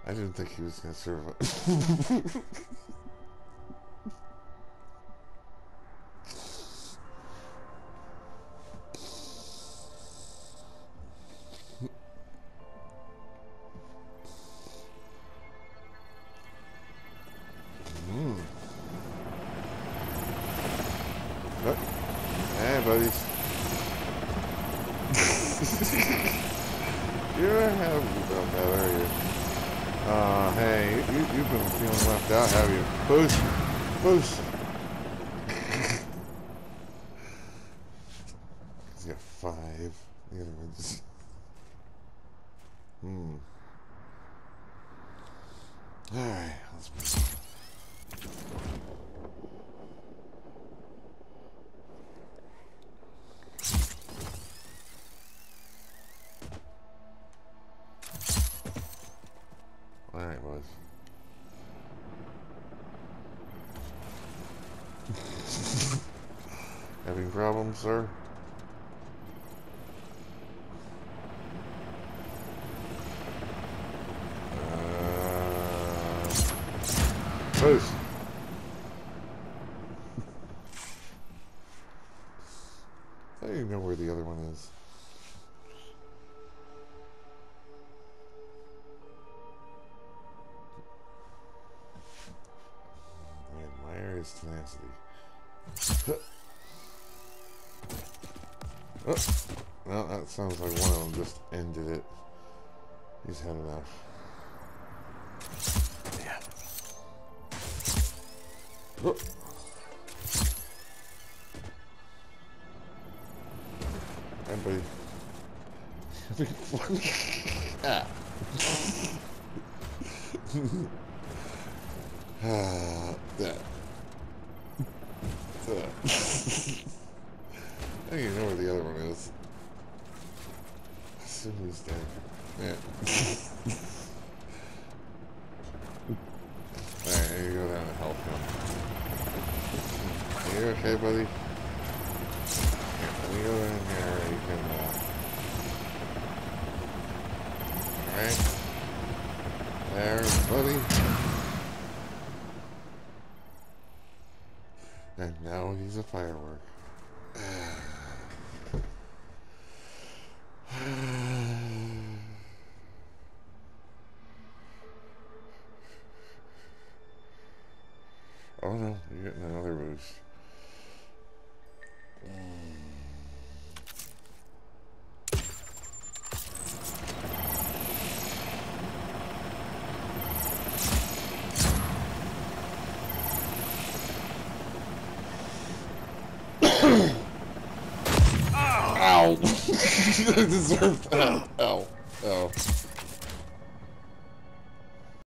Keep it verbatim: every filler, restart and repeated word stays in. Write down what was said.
I didn't think he was going to survive. mm. What? Hey, buddies. You're happy about that, are you? Uh, hey, you, you've been feeling left out, have you? Boost! Boost! He's got five. The other one's... Hmm. Alright, let's move. Alright, boys. Having problems, sir? Uh, boost! I don't even know where the other one is. I admire his tenacity. Oh, well, that sounds like one of them just ended it. He's had enough. Yeah. Oh. Hi, buddy. Having fun. Ah. Ah, that. That. I don't even know where the other one is. I assume he's dead. Yeah. Alright, here you go down and help him. Are you okay, buddy? Here, let me go in here. You can, uh... Alright. There, buddy. And now he's a firework. Oh no, you're getting another boost. Ow! I deserve that. Ow. Ow.